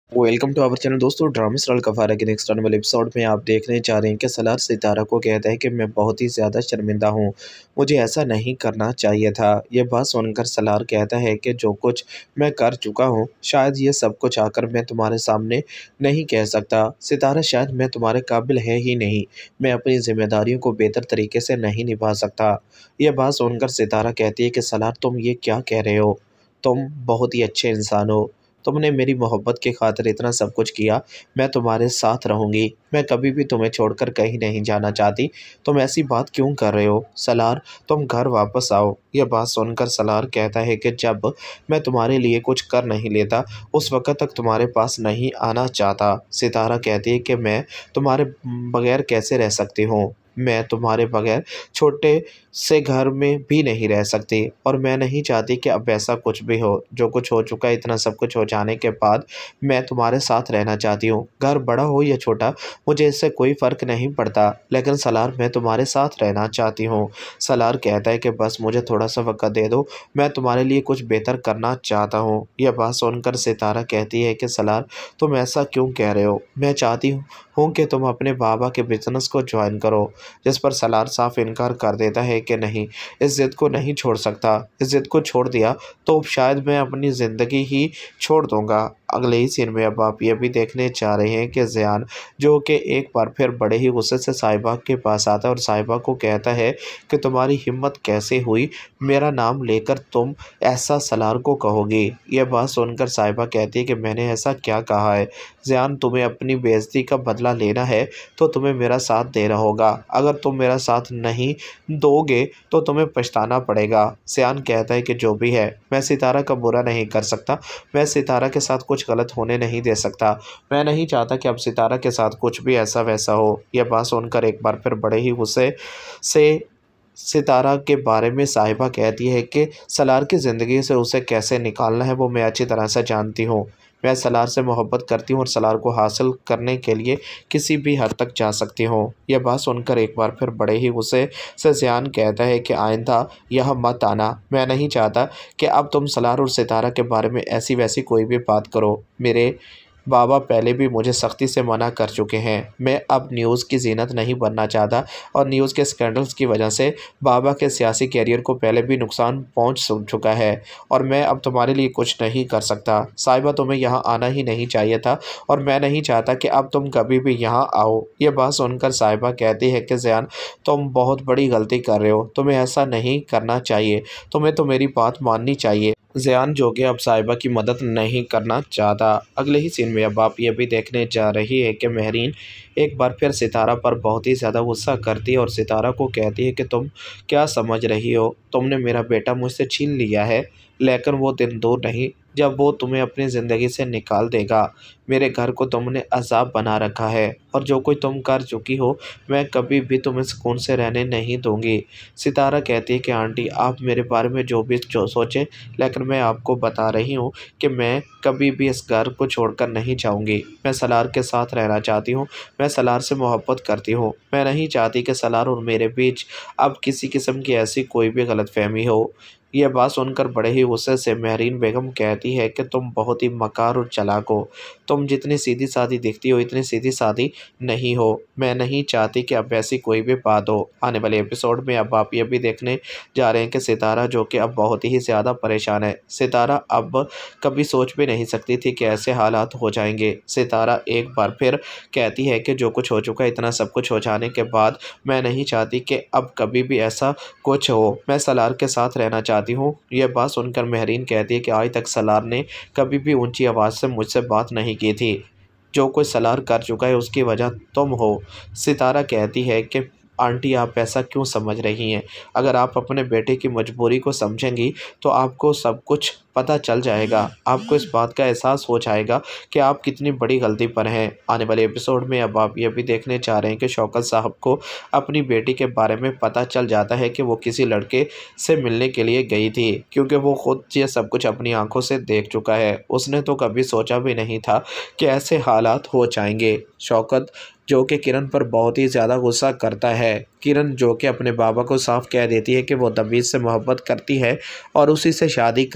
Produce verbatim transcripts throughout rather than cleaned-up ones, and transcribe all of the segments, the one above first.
Welcome to our channel दोस्तों। Drama star Kaffara के next आने वाले एपिसोड में आप देखने जा रहे हैं कि सलार सितारा को कहता है कि मैं बहुत ही ज़्यादा शर्मिंदा हूँ, मुझे ऐसा नहीं करना चाहिए था। ये बात सुनकर सलार कहता है कि जो कुछ मैं कर चुका हूँ शायद ये सब कुछ आकर मैं तुम्हारे सामने नहीं कह सकता। सितारा, शायद मैं तुम्हारे काबिल है ही नहीं, मैं अपनी जिम्मेदारियों को बेहतर तरीके से नहीं निभा सकता। यह बात सुनकर सितारा कहती है कि सलार, तुम ये क्या कह रहे हो? तुम बहुत ही अच्छे इंसान हो, तुमने मेरी मोहब्बत की खातिर इतना सब कुछ किया, मैं तुम्हारे साथ रहूँगी, मैं कभी भी तुम्हें छोड़कर कहीं नहीं जाना चाहती। तुम ऐसी बात क्यों कर रहे हो? सलार, तुम घर वापस आओ। यह बात सुनकर सलार कहता है कि जब मैं तुम्हारे लिए कुछ कर नहीं लेता उस वक़्त तक तुम्हारे पास नहीं आना चाहता। सितारा कहती है कि मैं तुम्हारे बगैर कैसे रह सकती हूँ? मैं तुम्हारे बगैर छोटे से घर में भी नहीं रह सकती और मैं नहीं चाहती कि अब ऐसा कुछ भी हो। जो कुछ हो चुका है, इतना सब कुछ हो जाने के बाद मैं तुम्हारे साथ रहना चाहती हूँ। घर बड़ा हो या छोटा मुझे इससे कोई फ़र्क नहीं पड़ता, लेकिन सलार, मैं तुम्हारे साथ रहना चाहती हूँ। सलार कहता है कि बस मुझे थोड़ा सा वक़्त दे दो, मैं तुम्हारे लिए कुछ बेहतर करना चाहता हूँ। यह बात सुनकर सितारा कहती है कि सलार, तुम ऐसा क्यों कह रहे हो? मैं चाहती हूँ हूँ कि तुम अपने बाबा के बिज़नेस को ज्वाइन करो। जिस पर सलार साफ इनकार कर देता है कि नहीं, इस ज़िद को नहीं छोड़ सकता। इस ज़िद को छोड़ दिया तो शायद मैं अपनी ज़िंदगी ही छोड़ दूँगा। अगले ही सीन में अब आप ये भी देखने जा रहे हैं कि ज़ियान, जो कि एक बार फिर बड़े ही गुस्से से साहिबा के पास आता है और साहिबा को कहता है कि तुम्हारी हिम्मत कैसे हुई मेरा नाम लेकर तुम ऐसा सलार को कहोगी? यह बात सुनकर साहिबा कहती है कि मैंने ऐसा क्या कहा है? ज़ियान, तुम्हें अपनी बेइज्जती का बदला लेना है तो तुम्हें मेरा साथ देना होगा। अगर तुम मेरा साथ नहीं दोगे तो तुम्हें पछताना पड़ेगा। ज़ियान कहता है कि जो भी है, मैं सितारा का बुरा नहीं कर सकता, मैं सितारा के साथ कुछ गलत होने नहीं दे सकता, मैं नहीं चाहता कि अब सितारा के साथ कुछ भी ऐसा वैसा हो। यह बात सुनकर एक बार फिर बड़े ही गुस्से से सितारा के बारे में साहिबा कहती है कि सलार की ज़िंदगी से उसे कैसे निकालना है वो मैं अच्छी तरह से जानती हूँ। मैं सलार से मोहब्बत करती हूँ और सलार को हासिल करने के लिए किसी भी हद तक जा सकती हूँ। यह बात सुनकर एक बार फिर बड़े ही गुस्से से ज़ियान कहता है कि आइंदा यहाँ मत आना। मैं नहीं चाहता कि अब तुम सलार और सितारा के बारे में ऐसी वैसी कोई भी बात करो। मेरे बाबा पहले भी मुझे सख्ती से मना कर चुके हैं। मैं अब न्यूज़ की ज़ीनत नहीं बनना चाहता और न्यूज़ के स्कैंडल्स की वजह से बाबा के सियासी कैरियर को पहले भी नुकसान पहुंच चुका है और मैं अब तुम्हारे लिए कुछ नहीं कर सकता। साहिबा, तुम्हें यहाँ आना ही नहीं चाहिए था और मैं नहीं चाहता कि अब तुम कभी भी यहाँ आओ। ये बात सुनकर साहिबा कहती है कि ज़ियान, तुम बहुत बड़ी गलती कर रहे हो, तुम्हें ऐसा नहीं करना चाहिए, तुम्हें तो मेरी बात माननी चाहिए। ज़ियान, जो कि अब साहिबा की मदद नहीं करना चाहता। अगले ही सीन में अब आप ये भी देखने जा रही है कि मेहरीन एक बार फिर सितारा पर बहुत ही ज़्यादा गुस्सा करती है और सितारा को कहती है कि तुम क्या समझ रही हो? तुमने मेरा बेटा मुझसे छीन लिया है, लेकिन वो दिन दूर नहीं जब वो तुम्हें अपनी ज़िंदगी से निकाल देगा। मेरे घर को तुमने अज़ाब बना रखा है और जो कोई तुम कर चुकी हो मैं कभी भी तुम्हें सुकून से रहने नहीं दूँगी। सितारा कहती है कि आंटी, आप मेरे बारे में जो भी जो सोचें, लेकिन मैं आपको बता रही हूँ कि मैं कभी भी इस घर को छोड़कर नहीं जाऊँगी। मैं सलार के साथ रहना चाहती हूँ, मैं सलार से मोहब्बत करती हूँ। मैं नहीं चाहती कि सलार और मेरे बीच अब किसी किस्म की ऐसी कोई भी गलतफ़हमी हो। यह बात सुनकर बड़े ही गुस्से से मेहरीन बेगम कहती है कि तुम बहुत ही मकार और चालाक हो। तुम जितनी सीधी-सादी दिखती हो इतनी सीधी-सादी नहीं हो। मैं नहीं चाहती कि अब ऐसी कोई भी बात हो। आने वाले एपिसोड में अब आप ये भी देखने जा रहे हैं कि सितारा, जो कि अब बहुत ही ज़्यादा परेशान है। सितारा अब कभी सोच भी नहीं सकती थी कि ऐसे हालात हो जाएँगे। सितारा एक बार फिर कहती है कि जो कुछ हो चुका है, इतना सब कुछ हो जाने के बाद मैं नहीं चाहती कि अब कभी भी ऐसा कुछ हो। मैं सलार के साथ रहना चाहती हूँ। यह बात सुनकर मेहरीन कहती है कि आज तक सलार ने कभी भी ऊंची आवाज़ से मुझसे बात नहीं की थी। जो कोई सलार कर चुका है उसकी वजह तुम हो। सितारा कहती है कि आंटी, आप ऐसा क्यों समझ रही हैं? अगर आप अपने बेटे की मजबूरी को समझेंगी तो आपको सब कुछ पता चल जाएगा। आपको इस बात का एहसास हो जाएगा कि आप कितनी बड़ी गलती पर हैं। आने वाले एपिसोड में अब आप ये भी देखने जा रहे हैं कि शौकत साहब को अपनी बेटी के बारे में पता चल जाता है कि वो किसी लड़के से मिलने के लिए गई थी, क्योंकि वो खुद ये सब कुछ अपनी आंखों से देख चुका है। उसने तो कभी सोचा भी नहीं था कि ऐसे हालात हो जाएंगे। शौकत, जो कि किरण पर बहुत ही ज़्यादा गुस्सा करता है। किरण, जो कि अपने बाबा को साफ कह देती है कि वो तबीज़ से मोहब्बत करती है और उसी से शादी करना चाहती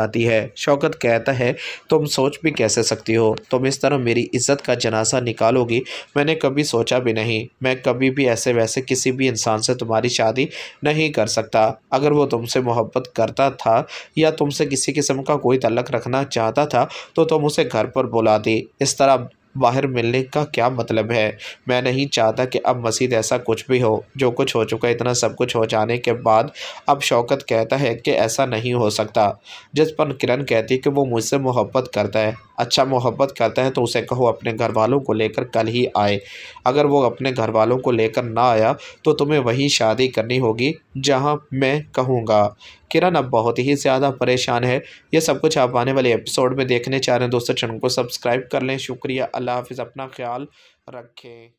जाती है। शौकत कहता है, तुम सोच भी कैसे सकती हो, तुम इस तरह मेरी इज्जत का जनाजा निकालोगी, मैंने कभी सोचा भी नहीं। मैं कभी भी ऐसे वैसे किसी भी इंसान से तुम्हारी शादी नहीं कर सकता। अगर वो तुमसे मोहब्बत करता था या तुमसे किसी किस्म का कोई तल्लक रखना चाहता था तो तुम उसे घर पर बुलाती, इस तरह बाहर मिलने का क्या मतलब है। मैं नहीं चाहता कि अब मज़ीद ऐसा कुछ भी हो। जो कुछ हो चुका है, इतना सब कुछ हो जाने के बाद अब शौकत कहता है कि ऐसा नहीं हो सकता। जिस पर किरण कहती है कि वो मुझसे मोहब्बत करता है। अच्छा, मोहब्बत करता है तो उसे कहो अपने घर वालों को लेकर कल ही आए। अगर वो अपने घर वालों को लेकर ना आया तो तुम्हें वहीं शादी करनी होगी जहां मैं कहूँगा। किरण अब बहुत ही ज़्यादा परेशान है। ये सब कुछ आप आने वाले एपिसोड में देखने चाह रहे हैं दोस्तों, चैनल को सब्सक्राइब कर लें। शुक्रिया, अल्लाह हाफ़िज़, अपना ख्याल रखें।